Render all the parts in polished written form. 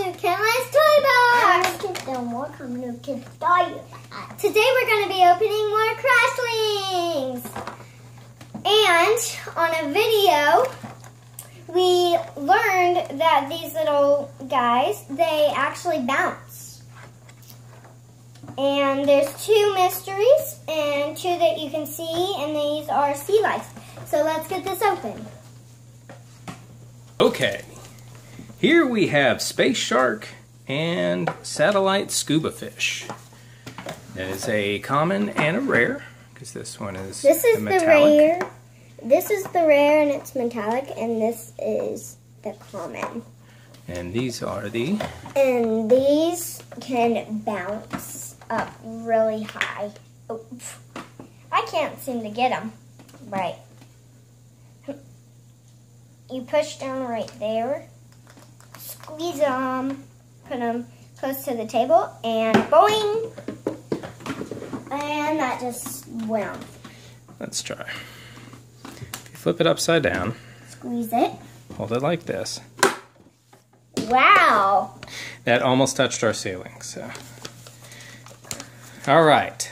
New Kid Lights Toy Box! Today Today we're going to be opening more Crashlings! And on a video, we learned that these little guys, they actually bounce. And there's 2 mysteries and 2 that you can see, and these are sea life. So let's get this open. Okay, here we have Space Shark and Satellite Scuba Fish. That is a common and a rare, because this one is the metallic. rare. This is the rare and it's metallic, and this is the common. And these are the... And these can bounce up really high. Oh, I can't seem to get them. Right. You push down right there, squeeze them, put them close to the table, and boing! And that just went on. Let's try. If you flip it upside down, Squeeze it. hold it like this. Wow! That almost touched our ceiling, so... All right.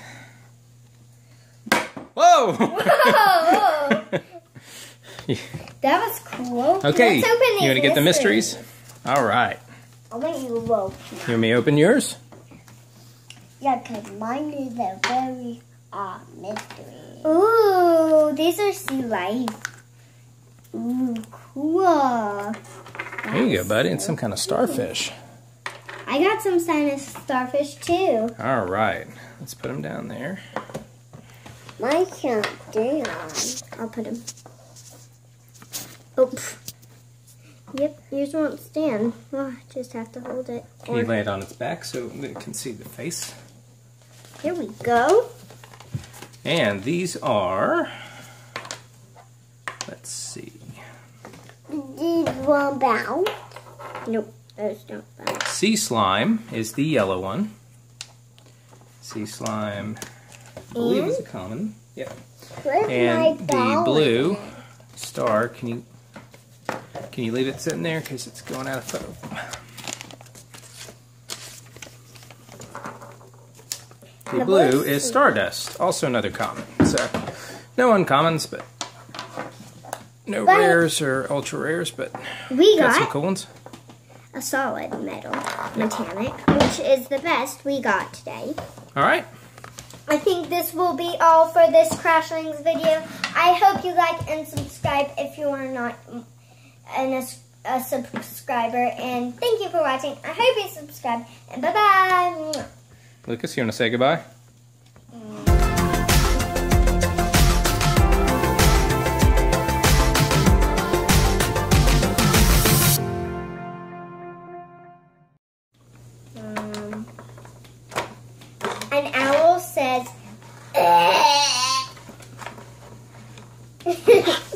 Whoa! Whoa! That was cool. Okay, Let's open these you want to get the mysteries? All right. I'll let you roll. You want me to open yours? Yeah, because mine is a very mystery. Ooh, these are sea life. Ooh, cool. Here you go, buddy. It's some kind of starfish. I got some kind of starfish too. All right. Let's put them down there. Mine can't down. I'll put them. Oh, yep, yours won't stand. Oh, I just have to hold it. Can you lay it on its back so they can see the face? Here we go. And these are... Let's see. These won't bounce. Nope, those don't bounce. Sea slime is the yellow one. Sea slime, I believe, is a common. Yep. Where's And my the ball? blue star, can you leave it sitting there because it's going out of photo? The blue is Stardust, also another common. So, no uncommons, but no rares or ultra rares, but We got some got cool ones. a solid metal metallic, which is the best we got today. All right. I think this will be all for this Crashlings video. I hope you like and subscribe if you are not a subscriber. And thank you for watching. I hope you subscribe. And bye-bye. Lucas, you want to say goodbye? An owl says,